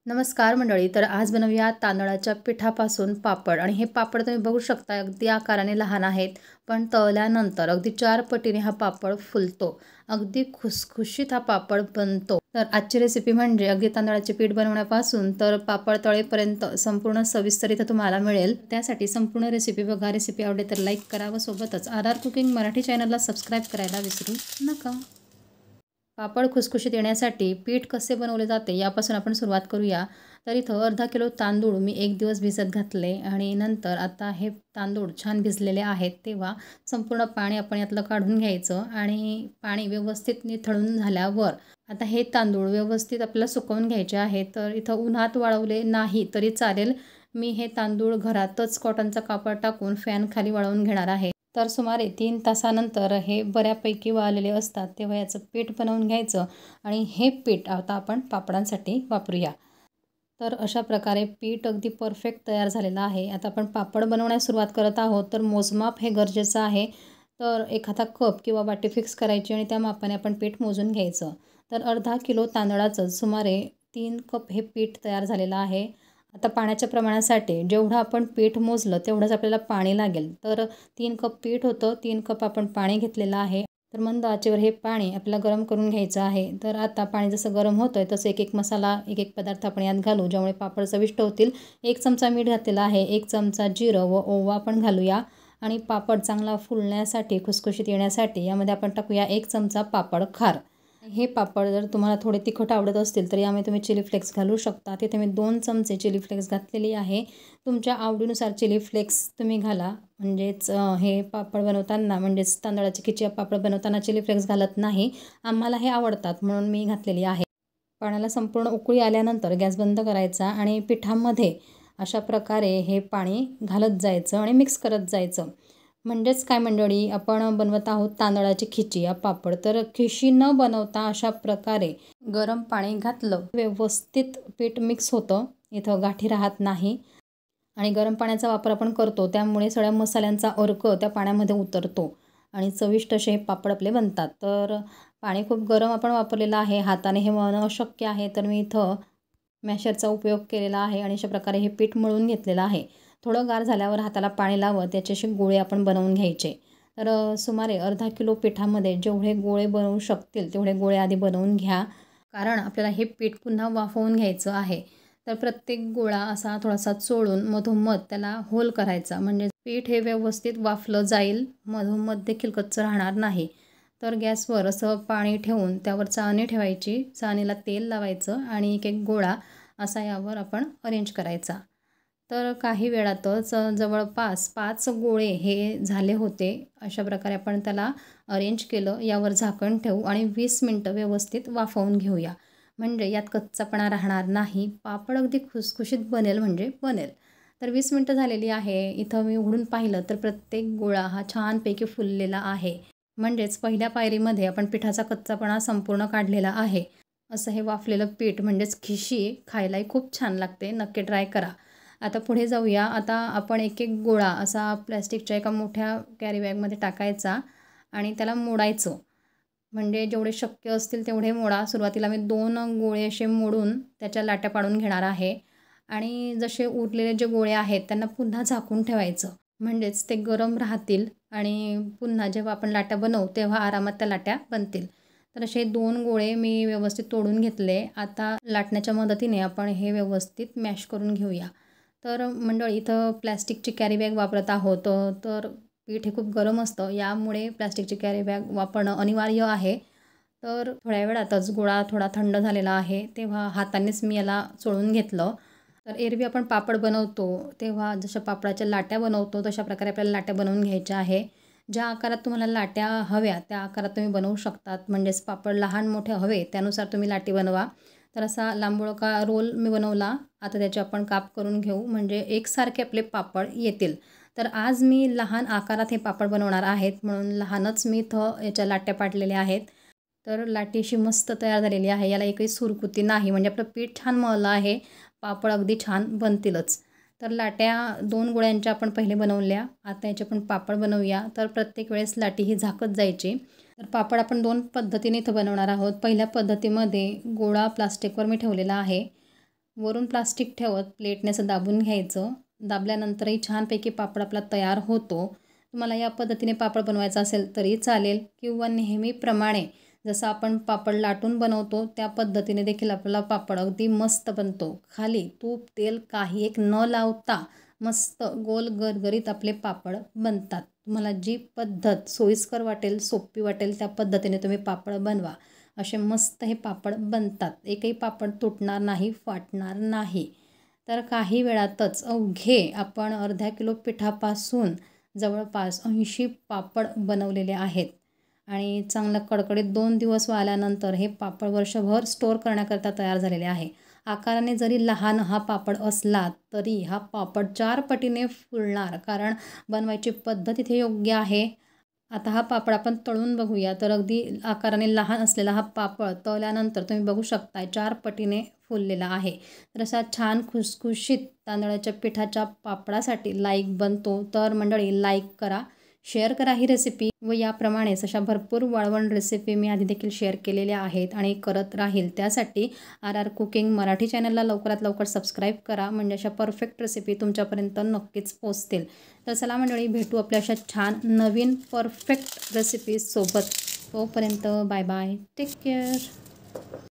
नमस्कार मंडळी. तर आज बनवूया तांदळाच्या पिठापासून पापड. आणि हे पापड तुम्ही बघू शकता अगदी आकाराने लहान आहेत, पण तळल्यानंतर अगदी 4 पटीने हा पापड फुलतो. अगदी खुसखुशीत हा पापड बनतो. तर आजची रेसिपी म्हणजे अगदी तांदळाचे पीठ बनवण्यापासून तर पापड तळेपर्यंत संपूर्ण सविस्तर इथं तुम्हाला मिळेल. त्यासाठी संपूर्ण रेसिपी बघा. रेसिपी आवडली तर लाईक करा व सोबतच आर कुकिंग मराठी चॅनलला सबस्क्राईब करायला विसरू नका. पापड खुसखुशीत येण्यासाठी पीठ कसे बनवले जाते यापासून आपण सुरुवात करूया. तर इथं अर्धा किलो तांदूळ मी 1 दिवस भिजत घातले आणि नंतर आता हे तांदूळ छान भिजलेले आहेत तेव्हा संपूर्ण पाणी आपण यातलं काढून घ्यायचं आणि पाणी व्यवस्थित निथळून झाल्यावर आता हे तांदूळ व्यवस्थित आपल्याला सुकवून घ्यायचे आहे. तर इथं उन्हात वाळवले नाही तरी चालेल. मी हे तांदूळ घरातच कॉटनचा कापड टाकून फॅन खाली वाळवून घेणार आहे. तर सुमारे 3 तासानंतर हे बऱ्यापैकी वाळलेले असतात तेव्हा याचं पीठ बनवून घ्यायचं आणि हे पीठ आता आपण पापडांसाठी वापरूया. तर अशा प्रकारे पीठ अगदी परफेक्ट तयार झालेलं आहे. आता आपण पापड बनवण्यास सुरुवात करत आहोत. तर मोजमाप हे गरजेचं आहे. तर एखादा कप किंवा वाटी फिक्स करायची आणि त्या मापाने आपण पीठ मोजून घ्यायचं. तर अर्धा किलो तांदळाचं सुमारे 3 कप हे पीठ तयार झालेलं आहे. आता पाण्याच्या प्रमाणासाठी जेवढं आपण पीठ मोजलं तेवढंच आपल्याला पाणी लागेल. तर 3 कप पीठ होतं, 3 कप आपण पाणी घेतलेलं आहे. तर मंद आचेवर हे पाणी आपल्याला गरम करून घ्यायचं आहे. तर आता पाणी जसं गरम होतं आहे तसं एक एक मसाला एक एक पदार्थ आपण यात घालू ज्यामुळे पापड चविष्ट होतील. 1 चमचा मीठ घातलेला आहे, 1 चमचा जिरं व ओवा पण घालूया आणि पापड चांगला फुलण्यासाठी खुसखुशीत येण्यासाठी यामध्ये आपण टाकूया 1 चमचा पापड खार. हे पापड जर तुम्हाला थोडे तिखट आवडत असतील तर यामध्ये तुम्ही चिली फ्लेक्स घालू शकता. तिथे मी 2 चमचे चिली फ्लेक्स घातलेली आहे. तुमच्या आवडीनुसार चिली फ्लेक्स तुम्ही घाला. म्हणजेच हे पापड बनवताना म्हणजेच तांदळाची खिची पापड बनवताना चिली फ्लेक्स घालत नाही. आम्हाला हे आवडतात म्हणून मी घातलेली आहे. पाण्याला संपूर्ण उकळी आल्यानंतर गॅस बंद करायचा आणि पिठामध्ये अशा प्रकारे हे पाणी घालत जायचं आणि मिक्स करत जायचं. म्हणजेच काय मंडळी, आपण बनवत आहोत तांदळाची खिची या पापड. तर खिशी न बनवता अशा प्रकारे गरम पाणी घातलं व्यवस्थित पीठ मिक्स होतं, इथं गाठी राहत नाही आणि गरम पाण्याचा वापर आपण करतो त्यामुळे सगळ्या मसाल्यांचा अर्क त्या पाण्यामध्ये उतरतो आणि चविष्ट असे हे पापड आपले बनतात. तर पाणी खूप गरम आपण वापरलेलं आहे. हाताने हे मळणं अशक्य आहे तर मी इथं मॅशरचा उपयोग केलेला आहे आणि अशा प्रकारे हे पीठ मळून घेतलेलं आहे. थोडं गार झाल्यावर हाताला पाणी लावत त्याचे असे गोळे आपण बनवून घ्यायचे. तर सुमारे अर्धा किलो पिठामध्ये जेवढे गोळे बनवू शकतील तेवढे गोळे आधी बनवून घ्या, कारण आपल्याला हे पीठ पुन्हा वाफवून घ्यायचं आहे. तर प्रत्येक गोळा असा थोडासा चोळून मधोमध त्याला होल करायचा म्हणजे पीठ हे व्यवस्थित वाफलं जाईल, मधोमध देखील कच्चं राहणार नाही. तर गॅसवर असं पाणी ठेवून त्यावर चाळणी ठेवायची, चाळणीला तेल लावायचं आणि एक एक गोळा असा यावर आपण अरेंज करायचा. तर काही वेळातच जवळपास 5 गोळे हे झाले होते. अशा प्रकारे आपण त्याला अरेंज केलं. यावर झाकण ठेवू आणि 20 मिनटं व्यवस्थित वाफवून घेऊया. म्हणजे यात कच्चापणा राहणार नाही. पापड अगदी खुसखुशीत बनेल म्हणजे बनेल. तर 20 मिनटं झालेली आहे. इथं मी उघडून पाहिलं तर प्रत्येक गोळा हा छानपैकी फुललेला आहे. म्हणजेच पहिल्या पायरीमध्ये आपण पिठाचा कच्चापणा संपूर्ण काढलेला आहे. असं हे वाफलेलं पीठ म्हणजेच खिशी खायलाही खूप छान लागते. नक्की ट्राय करा. आता पुढे जाऊया. आता आपण एक एक गोळा असा प्लॅस्टिकच्या एका मोठ्या कॅरी बॅगमध्ये टाकायचा आणि त्याला मोडायचं. म्हणजे जेवढे शक्य असतील तेवढे मोडा. सुरुवातीला मी 2 गोळे असे मोडून त्याच्या लाट्या पाडून घेणार आहे आणि जसे उरलेले जे गोळे आहेत त्यांना पुन्हा झाकून ठेवायचं. म्हणजेच ते गरम राहतील आणि पुन्हा जेव्हा आपण लाट्या बनवू तेव्हा आरामात त्या लाट्या बनतील. तर असे 2 गोळे मी व्यवस्थित तोडून घेतले. आता लाटण्याच्या मदतीने आपण हे व्यवस्थित मॅश करून घेऊया. तर मंडळी, इथं प्लॅस्टिकची कॅरी बॅग वापरत आहोत. तर पीठ हे खूप गरम असतं, यामुळे प्लॅस्टिकची कॅरी बॅग वापरणं अनिवार्य आहे. तर थोड्या वेळातच गोळा थोडा थंड झालेला आहे तेव्हा हातानेच मी याला चोळून घेतलं. तर एरवी आपण पापड बनवतो तेव्हा जशा पापडाच्या लाट्या बनवतो तशा प्रकारे आपल्याला लाट्या बनवून घ्यायच्या आहे. ज्या आकारात तुम्हाला लाट्या हव्या त्या आकारात तुम्ही बनवू शकतात. म्हणजेच पापड लहान मोठे हवे त्यानुसार तुम्ही लाटी बनवा. तर असा लांबोळका रोल मी बनवला. आता त्याचे आपण काप करून घेऊ म्हणजे एकसारखे आपले पापड येतील. तर आज मी लहान आकारात हे पापड बनवणार आहेत म्हणून लहानच मी इथं याच्या लाट्या पाडलेल्या आहेत. तर लाटी अशी मस्त तयार झालेली आहे. याला एकही सुरकुती नाही म्हणजे आपलं पीठ छान मळलं आहे. पापड अगदी छान बनतीलच. तर लाट्या 2 गोळ्यांच्या आपण पहिले बनवल्या. आता याचे आपण पापड बनवूया. तर प्रत्येक वेळेस लाटी ही झाकत जायची. तर पापड आपण 2 पद्धतीने इथं बनवणार आहोत. पहिल्या पद्धतीमध्ये गोळा प्लास्टिकवर मी ठेवलेला आहे. वरून प्लास्टिक ठेवत प्लेटने असं दाबून घ्यायचं. दाबल्यानंतरही छानपैकी पापड आपला तयार होतो. तुम्हाला या पद्धतीने पापड बनवायचा असेल तरी चालेल किंवा नेहमीप्रमाणे जसं आपण पापड लाटून बनवतो त्या पद्धतीने देखील आपला पापड अगदी मस्त बनतो. खाली तूप तेल काही एक न लावता मस्त गोल गरगरीत आपले पापड बनतात. तुम्हाला जी पद्धत सोयीस्कर वाटेल सोपी वाटेल त्या पद्धतीने तुम्ही पापड बनवा. असे मस्त हे पापड बनतात. एकही पापड तुटणार नाही, फाटणार नाही. तर काही वेळातच अवघे आपण अर्ध्या किलो पिठापासून जवळपास 80 पापड बनवलेले आहेत. आणि चांगलं कडकडीत 2 दिवस वाळल्यानंतर हे पापड वर्षभर स्टोअर करण्याकरता तयार झालेले आहे. आकाराने जरी लहान हा पापड असला तरी हा पापड 4 पटीने फुलणार, कारण बनवायची पद्धत इथे योग्य आहे. आता हा पापड आपण तळून बघूया. तर अगदी आकाराने लहान असलेला हा पापड तळल्यानंतर तुम्ही बघू शकताय 4 पटीने फुललेला आहे. तर असा छान खुसखुशीत तांदळाच्या पिठाच्या पापडासाठी लाईक बनतो. तर मंडळी लाईक करा, शेअर करा ही रेसिपी व याप्रमाणेच अशा भरपूर वाळवण रेसिपी मी आधी देखील शेअर केलेल्या आहेत आणि करत राहील. त्यासाठी RR कुकिंग मराठी चॅनलला लवकरात लवकर सबस्क्राईब करा, म्हणजे अशा परफेक्ट रेसिपी तुमच्यापर्यंत नक्कीच पोहोचतील. तर चला मंडळी, भेटू आपल्या अशा छान नवीन परफेक्ट रेसिपीजसोबत. तोपर्यंत बाय बाय, टेक केअर.